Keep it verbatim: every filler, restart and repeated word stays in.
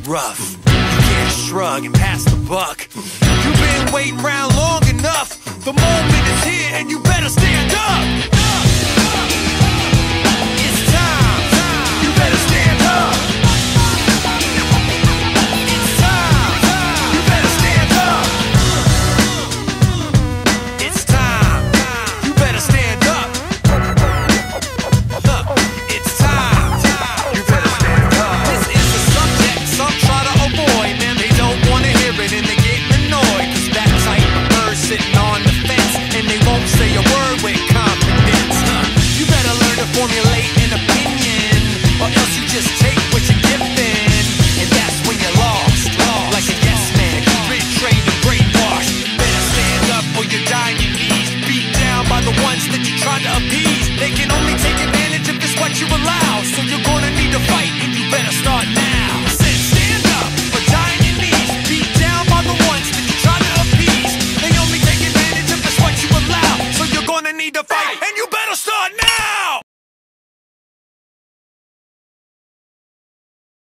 rough. You can't shrug and pass the buck. You've been waiting around long enough. The moment is here and you better stand up. It's time. You better stand up.